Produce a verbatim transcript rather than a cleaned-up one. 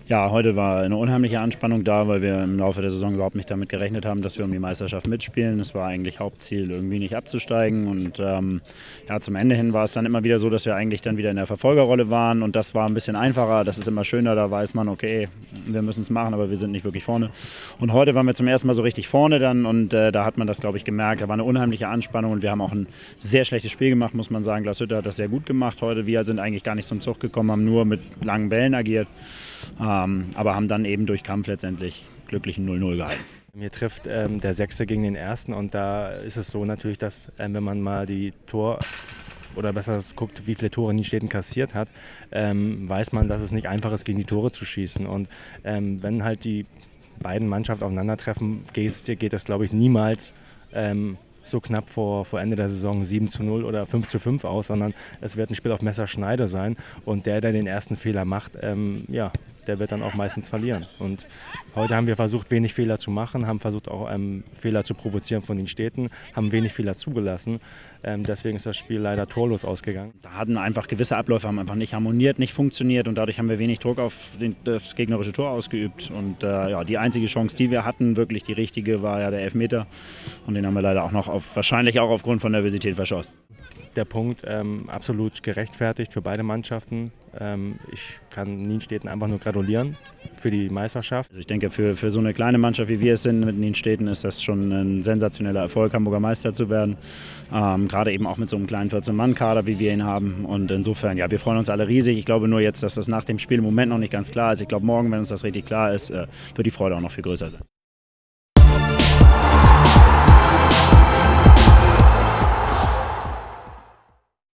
Ja, heute war eine unheimliche Anspannung da, weil wir im Laufe der Saison überhaupt nicht damit gerechnet haben, dass wir um die Meisterschaft mitspielen. Es war eigentlich Hauptziel, irgendwie nicht abzusteigen. Und ähm, ja, zum Ende hin war es dann immer wieder so, dass wir eigentlich dann wieder in der Verfolgerrolle waren. Und das war ein bisschen einfacher. Das ist immer schöner. Da weiß man, okay, wir müssen es machen, aber wir sind nicht wirklich vorne. Und heute waren wir zum ersten Mal so richtig vorne dann. Und äh, da hat man das, glaube ich, gemerkt. Da war eine unheimliche Anspannung. Und wir haben auch ein sehr schlechtes Spiel gemacht, muss man sagen. Glashütte hat das sehr gut gemacht heute. Wir sind eigentlich gar nicht zum Zug gekommen, haben nur mit langen Bällen agiert. Ähm, aber haben dann eben durch Kampf letztendlich glücklichen null null gehalten. Mir trifft ähm, der Sechste gegen den Ersten und da ist es so natürlich, dass ähm, wenn man mal die Tor oder besser guckt, wie viele Tore Nienstädten kassiert hat, ähm, weiß man, dass es nicht einfach ist, gegen die Tore zu schießen. Und ähm, wenn halt die beiden Mannschaften aufeinandertreffen, geht, geht das, glaube ich, niemals ähm, so knapp vor, vor Ende der Saison sieben zu null oder fünf zu fünf aus, sondern es wird ein Spiel auf Messerschneide sein und der, der den ersten Fehler macht, ähm, ja, der wird dann auch meistens verlieren. Und heute haben wir versucht, wenig Fehler zu machen, haben versucht auch ähm, Fehler zu provozieren von den Städten, haben wenig Fehler zugelassen. Ähm, deswegen ist das Spiel leider torlos ausgegangen. Da hatten einfach gewisse Abläufe haben einfach nicht harmoniert, nicht funktioniert und dadurch haben wir wenig Druck auf den, das gegnerische Tor ausgeübt. Und äh, ja, die einzige Chance, die wir hatten, wirklich die richtige, war ja der Elfmeter. Und den haben wir leider auch noch auf, wahrscheinlich auch aufgrund von Nervosität verschossen. Der Punkt ähm, absolut gerechtfertigt für beide Mannschaften. Ähm, ich kann Nienstädten einfach nur gratulieren für die Meisterschaft. Also ich denke, für, für so eine kleine Mannschaft, wie wir es sind mit Nienstädten, ist das schon ein sensationeller Erfolg, Hamburger Meister zu werden. Ähm, gerade eben auch mit so einem kleinen vierzehn-Mann-Kader, wie wir ihn haben. Und insofern, ja, wir freuen uns alle riesig. Ich glaube nur jetzt, dass das nach dem Spiel im Moment noch nicht ganz klar ist. Ich glaube, morgen, wenn uns das richtig klar ist, äh, wird die Freude auch noch viel größer sein.